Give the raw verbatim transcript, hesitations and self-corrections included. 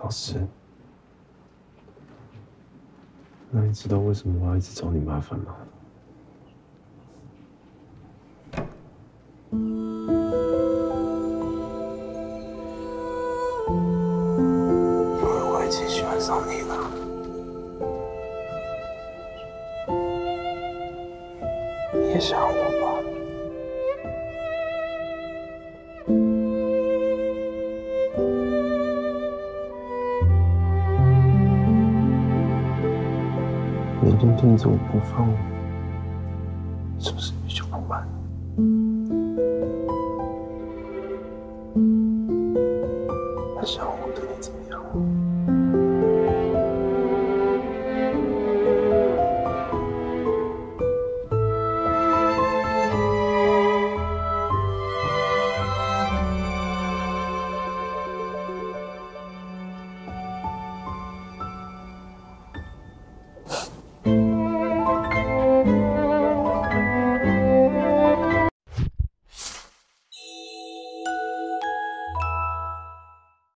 事。那你知道为什么我要一直找你麻烦吗？因为我已经喜欢上你了。你也想我吧？ 每天盯着我不放，是不是你就不满？还想我？